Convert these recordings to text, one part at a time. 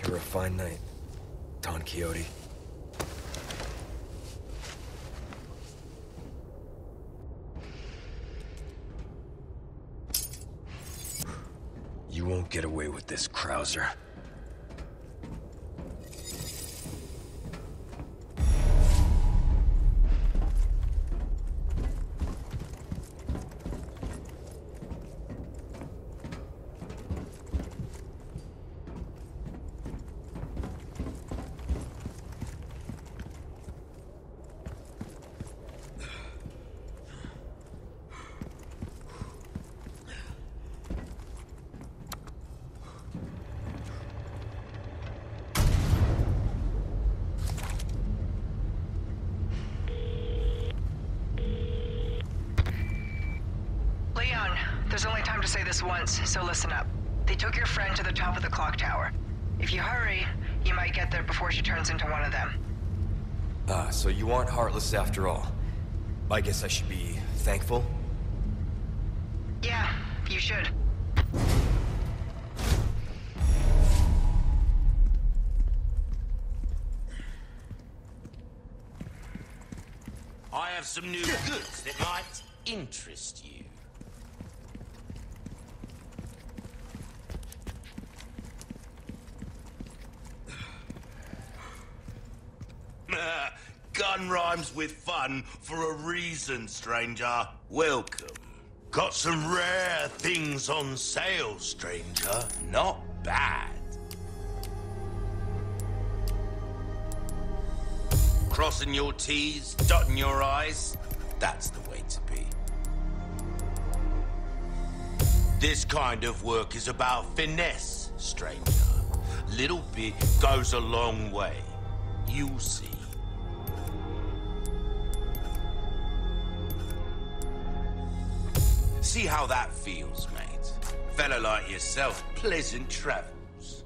for a fine night, Don Quixote. You won't get away with this, Krauser. There's only time to say this once, so listen up. They took your friend to the top of the clock tower. If you hurry, you might get there before she turns into one of them. So you aren't heartless after all. I guess I should be thankful? Yeah, you should. I have some new goods that might interest you. Gun rhymes with fun for a reason, stranger. Welcome. Got some rare things on sale, stranger. Not bad. Crossing your T's, dotting your I's, that's the way to be. This kind of work is about finesse, stranger. Little bit goes a long way. You'll see. See how that feels, mate. Fella like yourself, pleasant travels.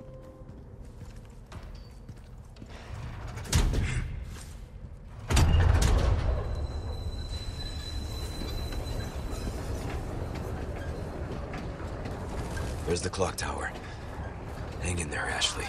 There's the clock tower. Hang in there, Ashley.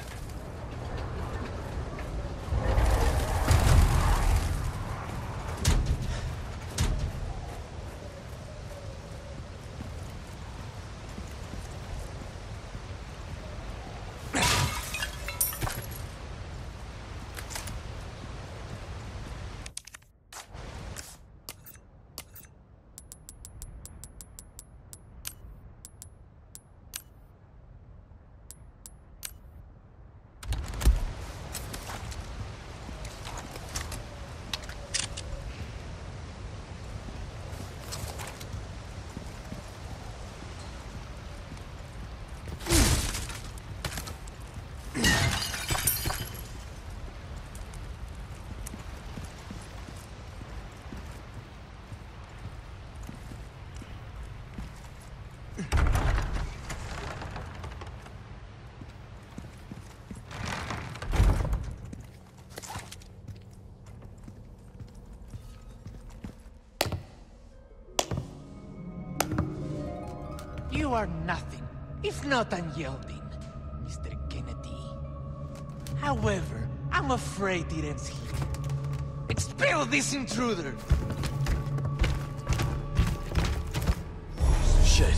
You are nothing, if not unyielding, Mr. Kennedy. However, I'm afraid it ends here. Expel this intruder! Shit.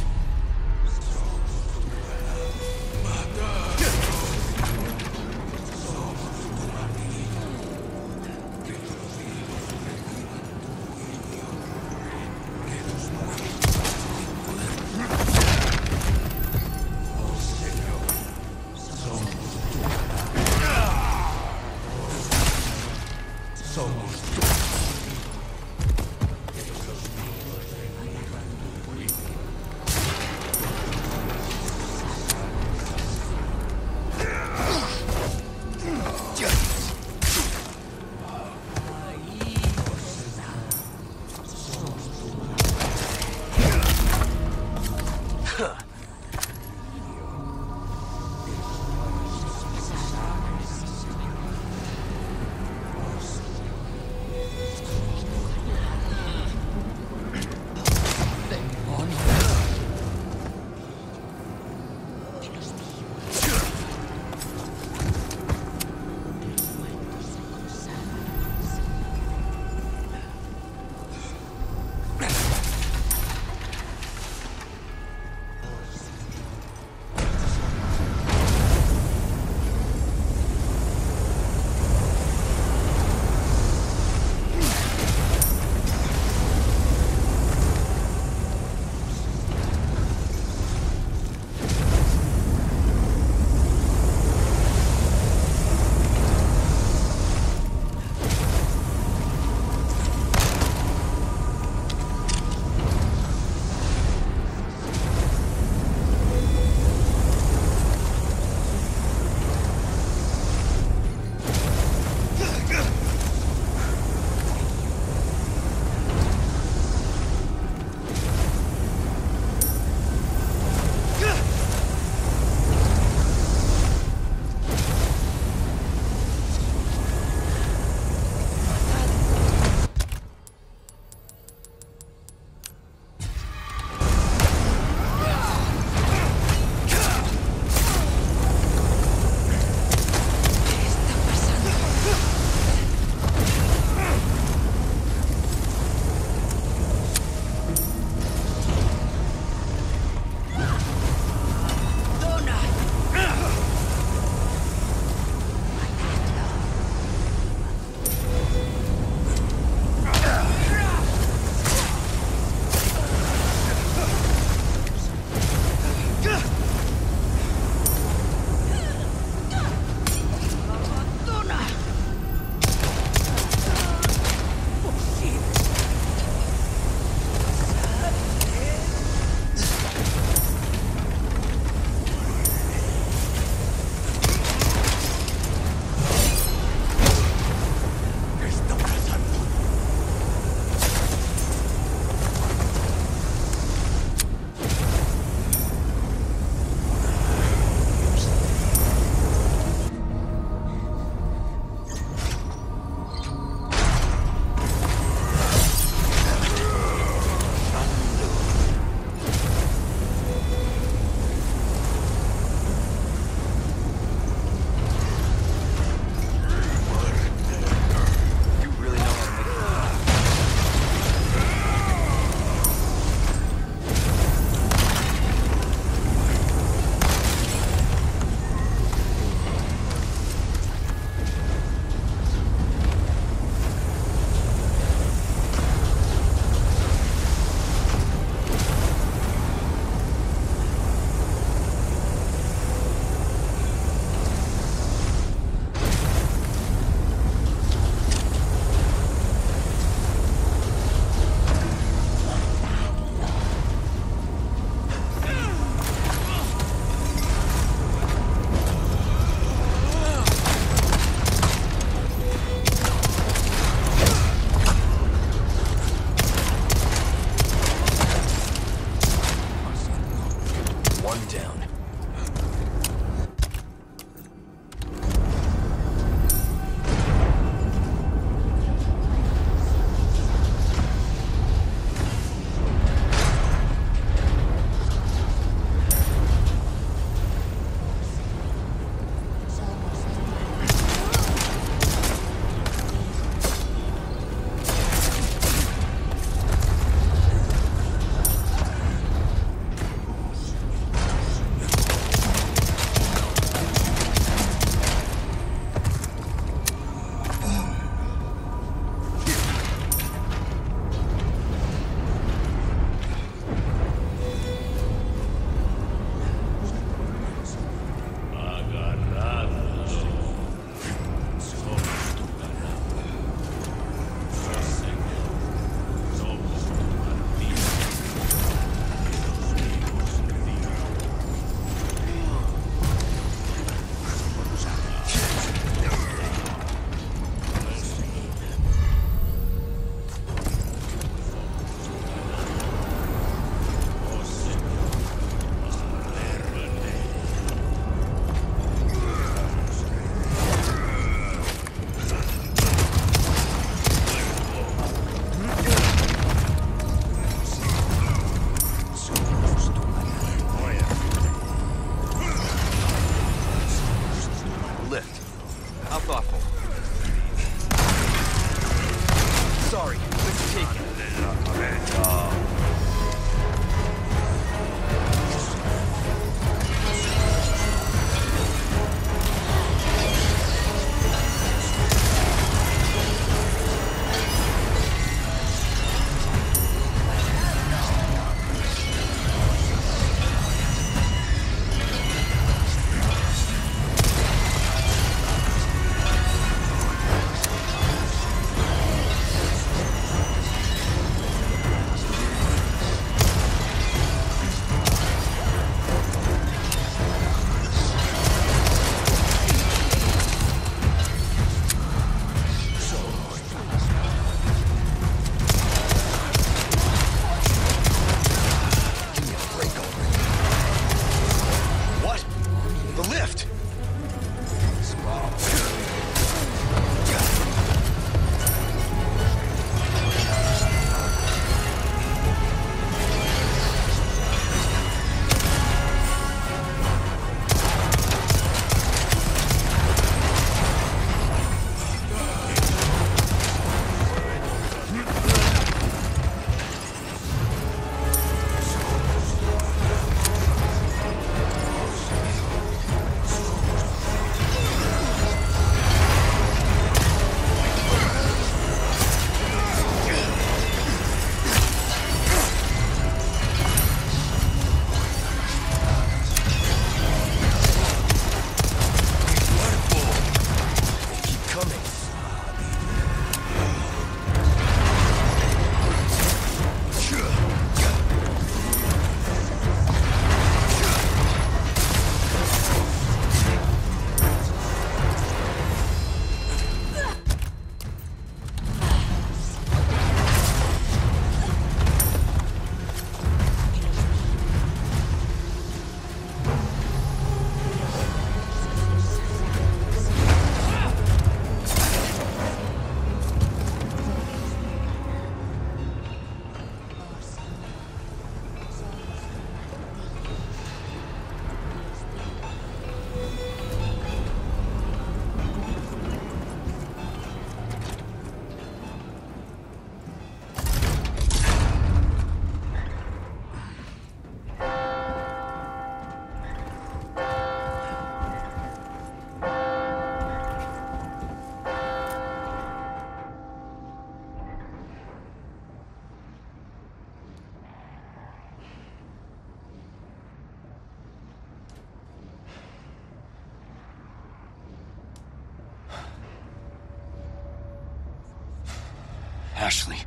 Ashley.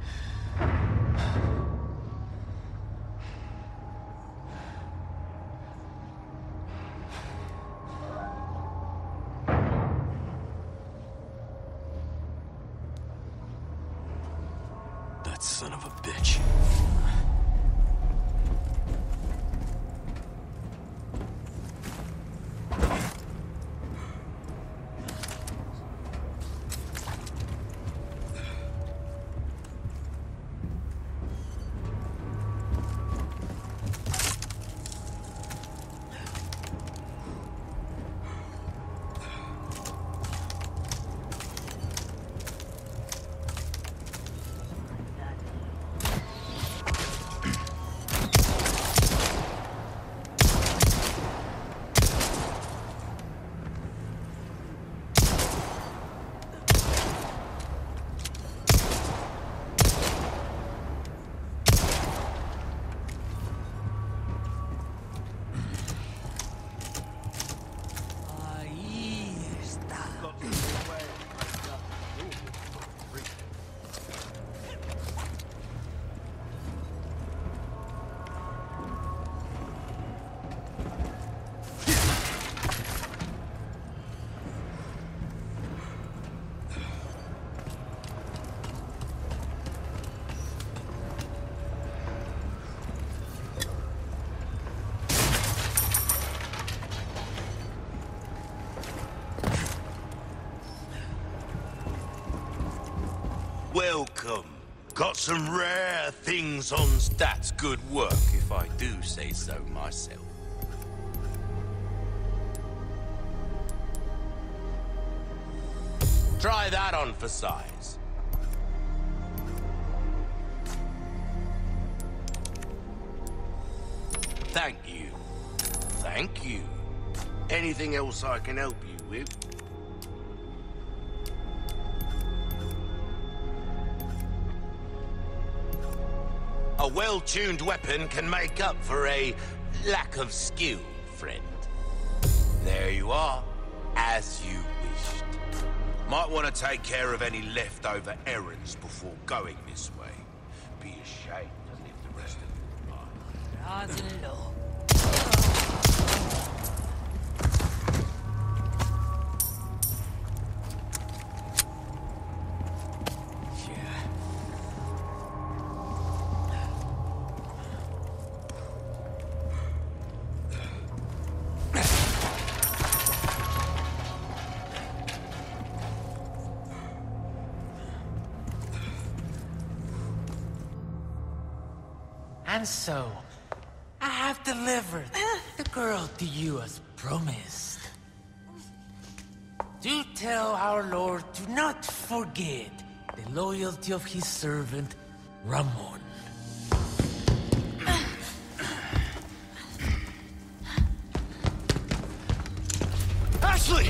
That son of a bitch. Welcome. Got some rare things on stats. Good work, if I do say so myself. Try that on for size. Thank you. Thank you. Anything else I can help you with? A well-tuned weapon can make up for a lack of skill, friend. There you are, as you wished. Might want to take care of any leftover errands before going this way. Be ashamed to live the rest of your life. And so, I have delivered the girl to you as promised. Do tell our Lord to not forget the loyalty of his servant, Ramon. Ashley!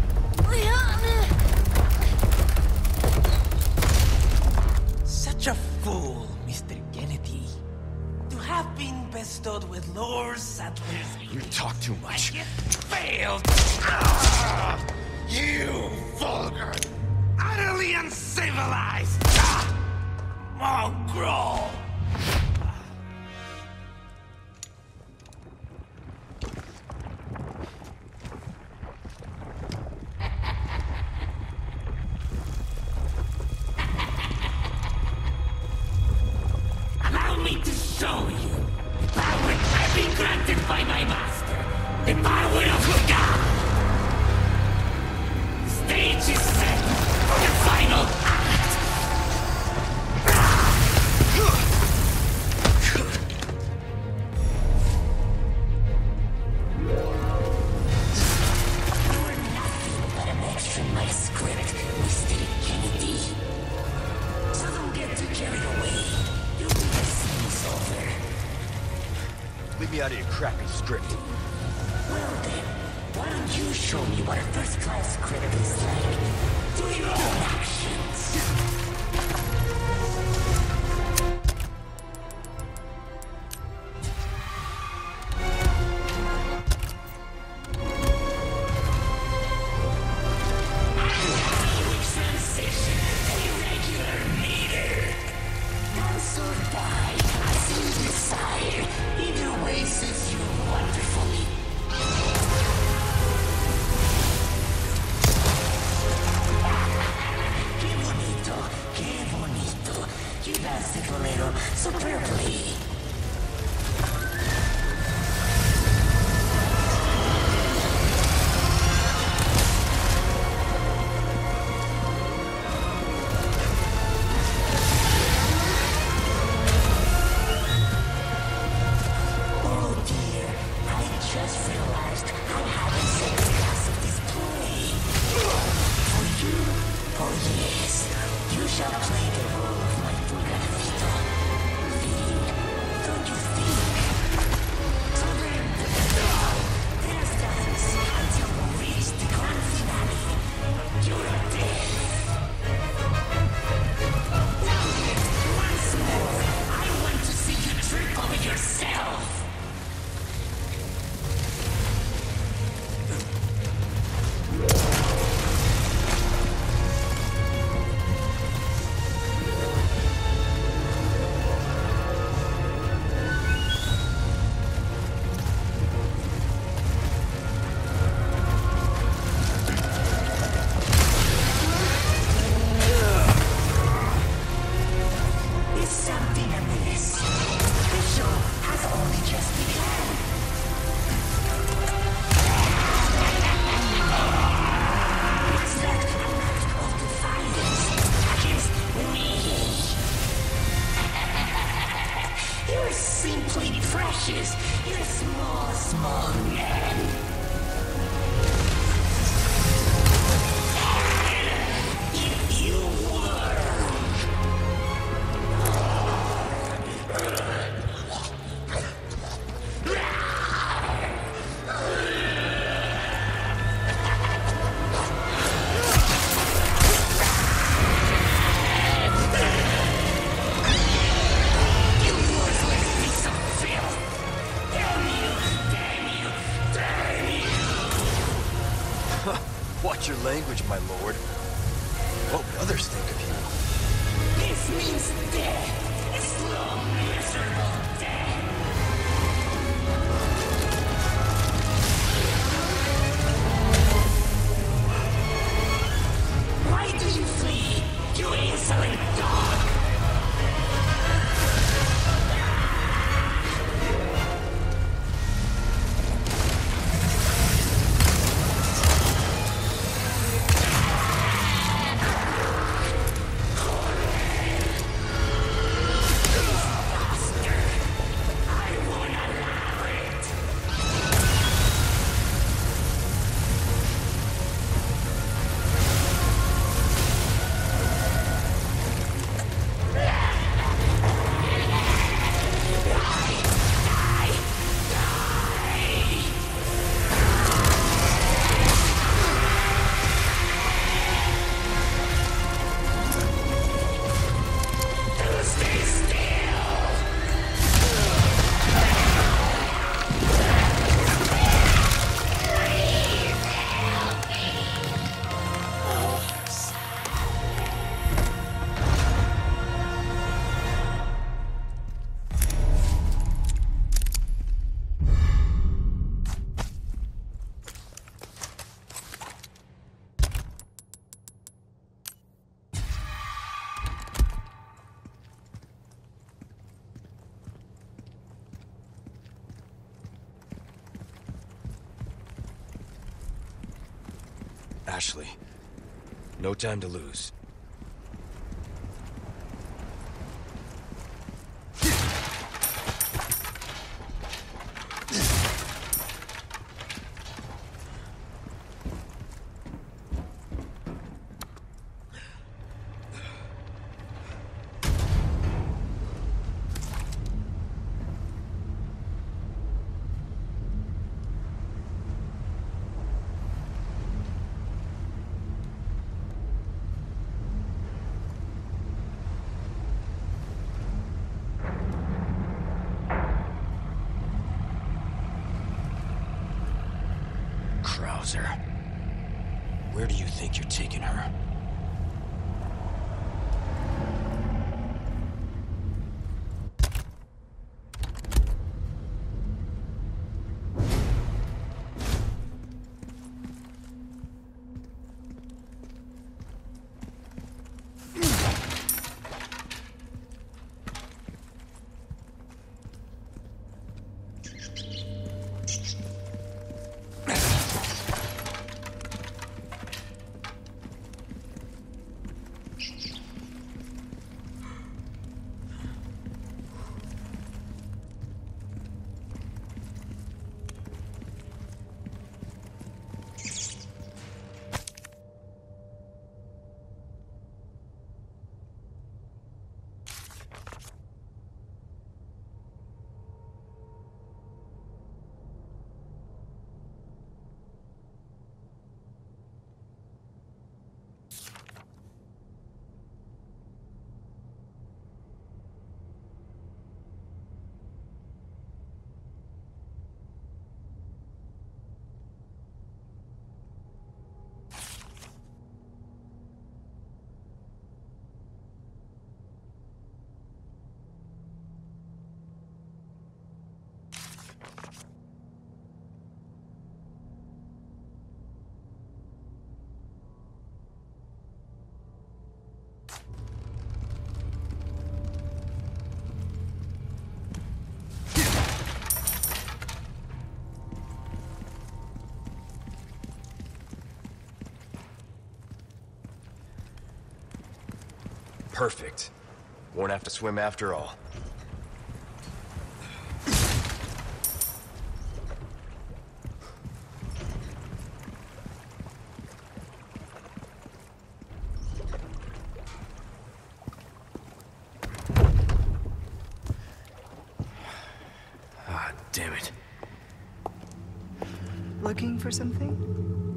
Such a fool, Mr. Kennedy. To have been bestowed with Lord Sadler's... You talk too much. It failed! You vulgar! Utterly uncivilized! Mongrel! Allow me to show you the power I've been granted by my master. The power of God. The stage is set for the final act. You are nothing but an extra in my script, Mr. Kennedy. So don't get too carried away. You'll be the scene's over. Leave me out of your crappy script. Well then, why don't you show me what a first-class critic is like? Do your own actions. Transition to regular meter. Watch your language, my lord. What would others think of you? This means death. Slow, miserable death. Why do you flee, you insolent dog? Ashley, no time to lose. Krauser. Where do you think you're taking her? Perfect. Won't have to swim after all. Ah, damn it. Looking for something?